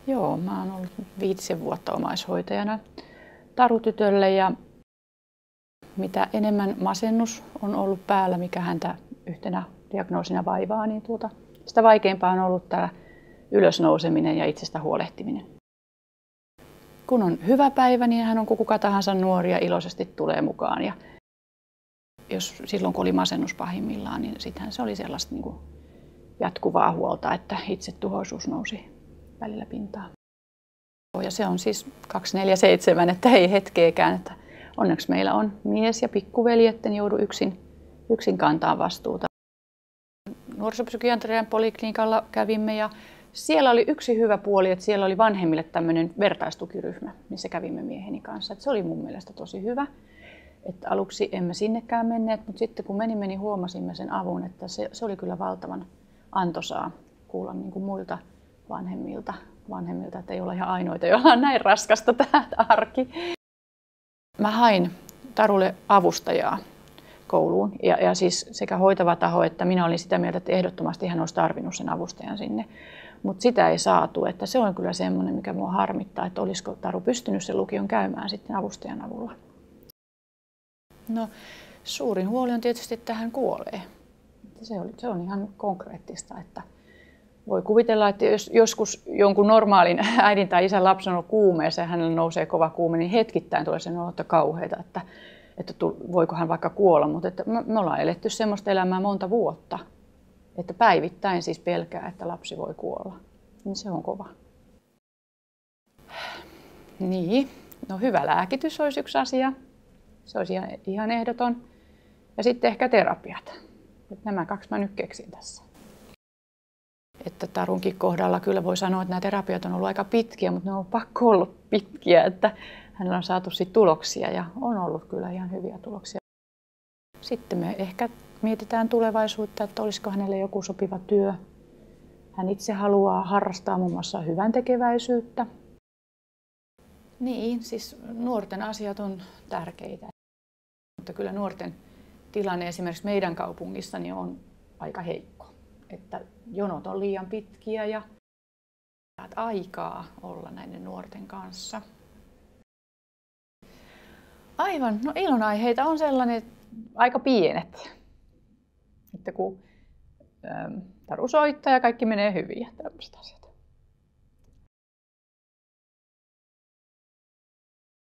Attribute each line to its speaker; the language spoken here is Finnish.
Speaker 1: Joo, mä oon ollut 5 vuotta omaishoitajana Taru-tytölle ja mitä enemmän masennus on ollut päällä, mikä häntä yhtenä diagnoosina vaivaa, niin sitä vaikeampaa on ollut tämä ylösnouseminen ja itsestä huolehtiminen. Kun on hyvä päivä, niin hän on kuin kuka tahansa nuori ja iloisesti tulee mukaan. Ja silloin kun oli masennus pahimmillaan, niin sittenhän se oli sellaista niin kuin jatkuvaa huolta, että itsetuhoisuus nousi välillä pintaan. Ja se on siis 24/7, että ei hetkeäkään. Että onneksi meillä on mies ja pikkuveli, etten joudu yksin kantaa vastuuta. Nuorisopsykiatrian poliklinikalla kävimme ja siellä oli yksi hyvä puoli, että siellä oli vanhemmille tämmöinen vertaistukiryhmä, missä kävimme mieheni kanssa. Että se oli mun mielestä tosi hyvä. Että aluksi emme sinnekään menneet, mutta sitten kun menimme, niin huomasimme sen avun, että se oli kyllä valtavan antoisaa kuulla niin kuin muilta vanhemmilta, että ei ole ihan ainoita, joilla on näin raskasta tämä arki. Mä hain Tarulle avustajaa kouluun ja siis sekä hoitava taho että minä olin sitä mieltä, että ehdottomasti hän olisi tarvinnut sen avustajan sinne. Mutta sitä ei saatu, että se on kyllä semmoinen, mikä mua harmittaa, että olisiko Taru pystynyt sen lukion käymään sitten avustajan avulla. No, suurin huoli on tietysti, että hän kuolee. Se on ihan konkreettista, että voi kuvitella, että jos joskus jonkun normaalin äidin tai isän lapsen on kuumeessa ja hänellä nousee kova kuume, niin hetkittäin tulee sen olo, että kauheita, että voiko hän vaikka kuolla. Mutta että me ollaan eletty semmoista elämää monta vuotta, että päivittäin siis pelkää, että lapsi voi kuolla. Niin se on kova. Niin, no hyvä lääkitys olisi yksi asia. Se olisi ihan ehdoton. Ja sitten ehkä terapiat. Nämä 2 mä nyt keksin tässä. Että Tarunkin kohdalla kyllä voi sanoa, että nämä terapiat on ollut aika pitkiä, mutta ne on pakko olla pitkiä, että hänellä on saatu sit tuloksia ja on ollut kyllä ihan hyviä tuloksia. Sitten me ehkä mietitään tulevaisuutta, että olisiko hänelle joku sopiva työ. Hän itse haluaa harrastaa muun muassa hyväntekeväisyyttä. Niin, siis nuorten asiat on tärkeitä. Mutta kyllä nuorten tilanne esimerkiksi meidän kaupungissa niin on aika heikko. Että jonot on liian pitkiä ja aikaa olla näiden nuorten kanssa. Aivan, no ilonaiheita on sellainen aika pienet. Että kun Taru soittaa ja kaikki menee hyvin ja tämmöistä asiat.